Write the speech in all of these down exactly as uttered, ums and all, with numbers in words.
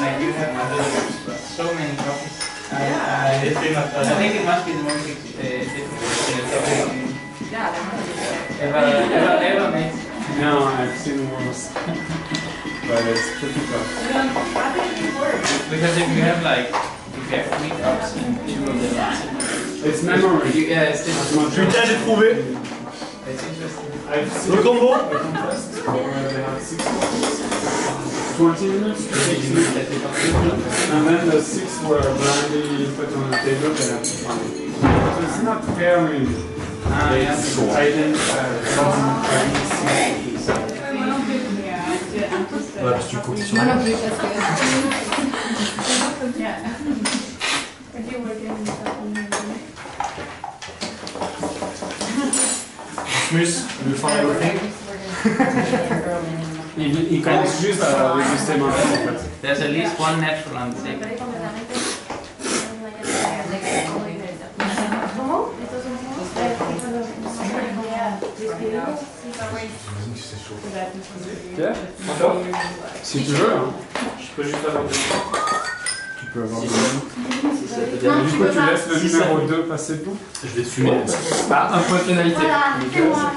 like you have uh, so many copies. Uh, yeah. uh, I think it must be the most uh, difficult uh, yeah, ever, ever, ever made. No, I've seen worse. But it's pretty tough. Because if you have like, if you have three cups and two of them, it's memory. You, yeah, it's difficult. Putain, j'ai trouvé. It's interesting. Le combo. twenty minutes, six minutes. And then the six were blindly put on the table and have to find it. So it's not pairing. Ah, it's yeah. Ouais, parce que tu comptes sur moi non plus parce que Rasmus, le final thing. il, il commence juste à résister maintenant en fait. There's at least one natural on the table. Ok, encore. Si tu veux, hein. Je peux juste avoir deux. Tu peux avoir deux. Du coup, tu laisses le numéro deux passer tout. Je vais te fumer. Ah, un point de pénalité. voilà, c'est moi.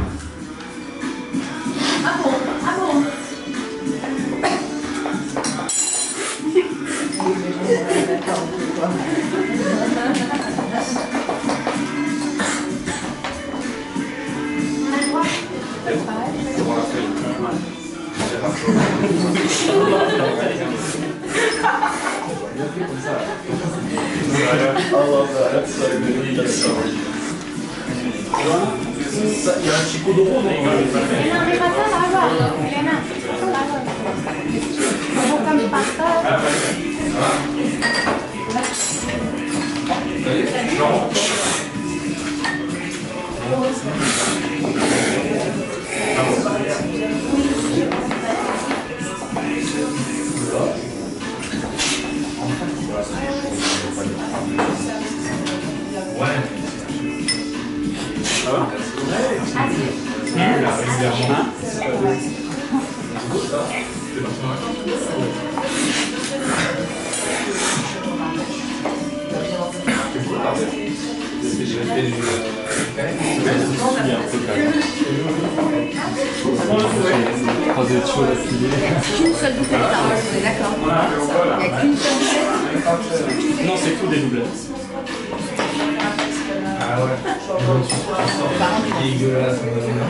Ah bon, ah bon. I love that. That's so good. That's so good. Il y a un chico de rond. Non, mais pas ça là-bas. Elena, ça là-bas. Faut comme pas ça. Qu'une seule bouteille de parole, on est d'accord. Il n'y a qu'une seule bouteille. Non, c'est tout des doublets. Ah ouais. Dégueulasse.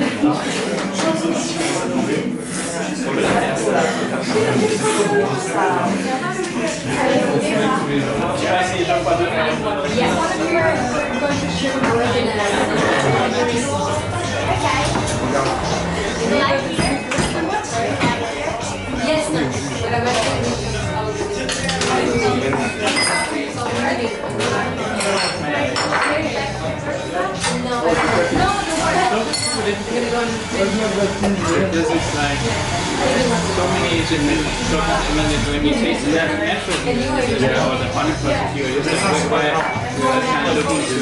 Yes, no. Because it's like so many different shops and then when you taste it, that's natural. Yeah, or the honey plus here. This is why we're kind of looking to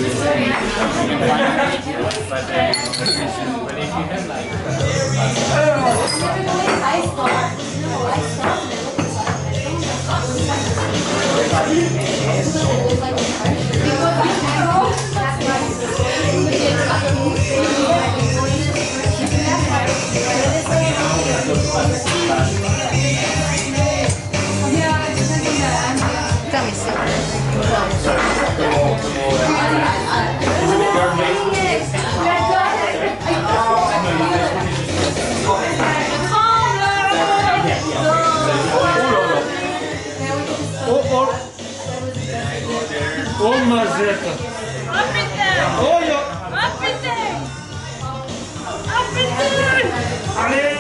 but but if you have like Oh mazetta! Up and down! Oh yo! Up and down! Up and down! Allez!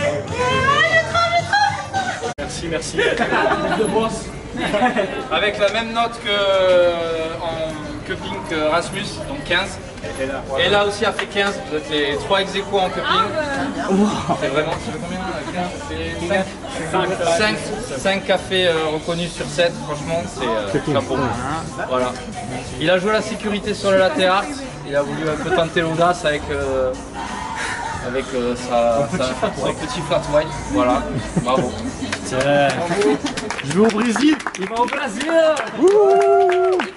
Ah, Merci, merci. De boss. Avec la même note que en cupping que Rasmus, donc quinze. Et là, voilà. Et là aussi a fait quinze, vous êtes les trois ex aequo en cupping. Ah, bah. C'est vraiment, ça fait combien? quinze, cinq cafés euh, reconnus sur sept, franchement c'est euh, chapeau. Voilà. Il a joué la sécurité sur le latte art, il a voulu un peu tenter l'audace avec, euh, avec euh, sa, sa, son petit flat white. Voilà, bravo. Tiens, je vais au Brésil. Il va au Brésil.